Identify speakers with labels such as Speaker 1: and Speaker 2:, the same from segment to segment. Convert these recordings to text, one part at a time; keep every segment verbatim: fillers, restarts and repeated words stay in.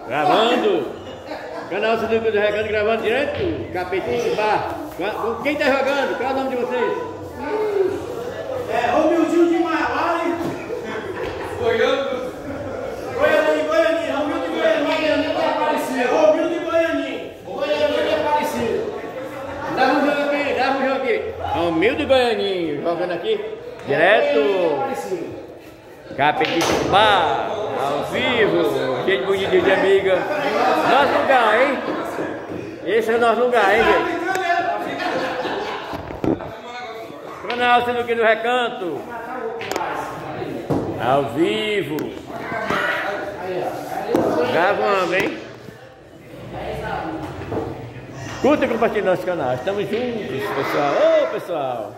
Speaker 1: Gravando. Canal Sinuca do Recanto gravando direto. Capetinho Bar. Quem tá jogando? Qual é o nome de vocês?
Speaker 2: É Romildinho de Maiara. Goiânia. Goiânia, Goiânia. Romildo de Goiânia. É Aparecido. Romildo de Goiânia. Goiânia de Aparecido.
Speaker 1: Dá um jogo aqui, dá um jogo aqui. Romildo Goianinho jogando aqui. Direto. Capetinho Bar. Ao vivo. Gente bonita de amiga. Nosso lugar, hein? Esse é o nosso lugar, hein, gente? Canal Sinuca do Recanto. Ao vivo. Gravando, hein? Curta e compartilhe nosso canal. Estamos juntos, pessoal. Ô, pessoal.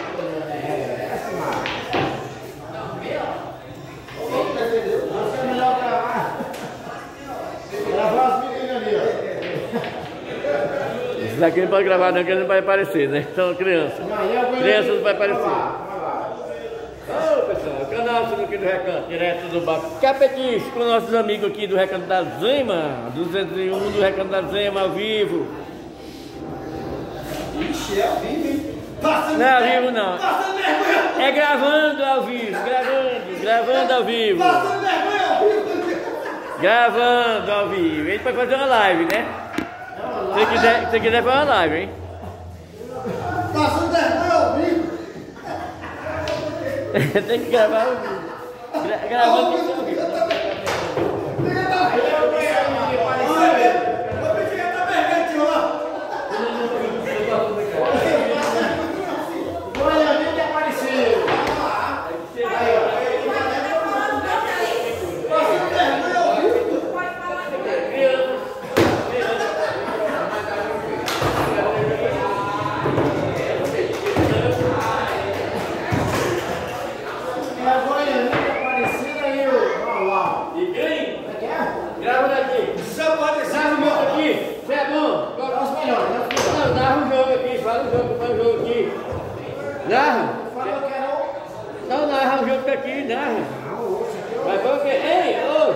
Speaker 1: Isso daqui não pode gravar não, que ele não vai aparecer, né? São crianças. Crianças não vai aparecer. Ô, pessoal, canal Sinuca do Recanto, direto do bar Capetinho, com nossos amigos aqui do Recanto da Zema, duzentos e um do Recanto da Zema, ao vivo.
Speaker 2: Ixi, é ao vivo, hein?
Speaker 1: Não é ao vivo, não. É gravando ao vivo, gravando, gravando ao vivo. Gravando ao vivo. A gente pode fazer uma live, né? Se quiser, se quiser fazer uma live, hein?
Speaker 2: Passando vergonha ao vivo.
Speaker 1: Tem que gravar ao vivo. Gra gravando ao vivo. Narra! Não, narra o jogo daqui, narra! Vai para o quê? Ei, ô!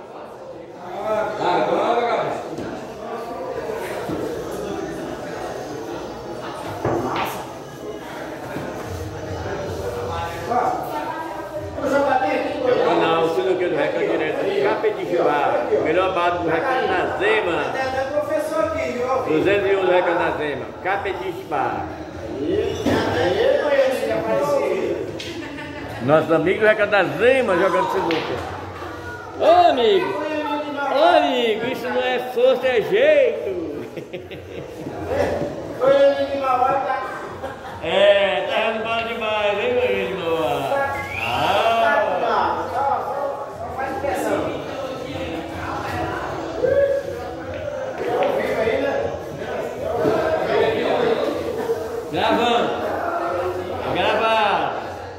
Speaker 1: Canal Sinuca do Recanto direto, Capetinho Bar, melhor bar do Recanto da Zema. duzentos e um do Recanto da Zema, Capetinho Bar. Nossos amigos do Recanto da Zema jogando sinuca. Ô amigo! Ô amigo, isso não é força, é jeito! É, tá errando bala demais, hein, meu irmão? Ah! Gravando! Gravar!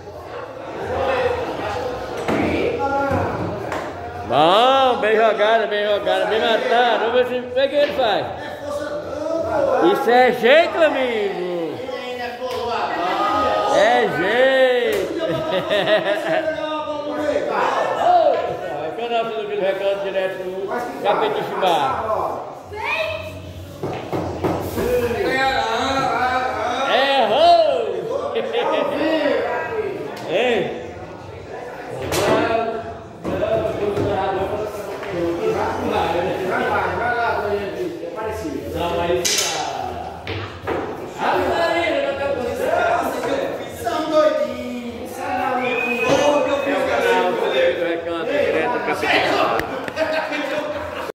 Speaker 1: Bom, bem jogada, bem jogada, bem matada. Vamos ver se o que ele faz. Isso é jeito, amigo! É jeito! O canal Sinuca do Recanto direto do Capetinho Bar. Ei! Não, mas são doidinhos, são maluquinhos. É o canal do Recanto direto do Capetinho.